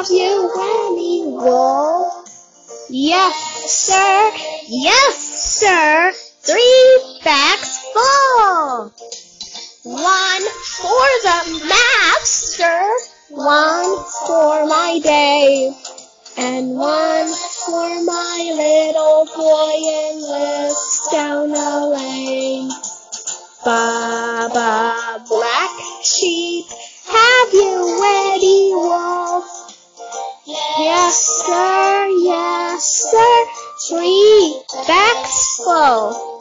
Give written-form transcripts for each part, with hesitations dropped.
Have you any wool? Yes, sir. Yes, sir. 3 bags full. 1 for the master, 1 for my Dave, and 1 for my little boy and lives down the lane. Baba, black sheep, have you any wool? Yes, sir, yes, sir, 3 bags full.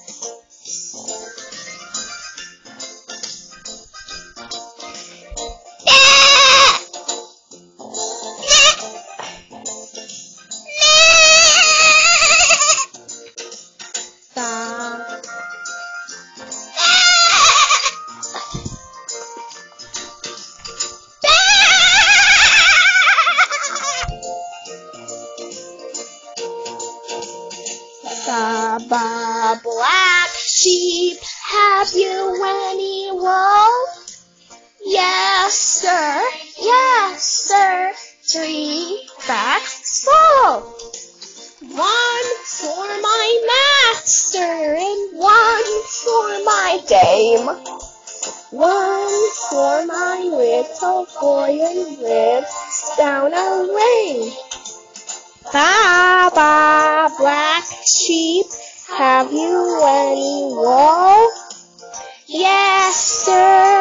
Baba, black sheep, have you any wool? Yes, sir, 3 bags full. 1 for my master and 1 for my dame. 1 for my little boy and lives down a lane. Baba, black sheep, have you any wool? Yes, sir.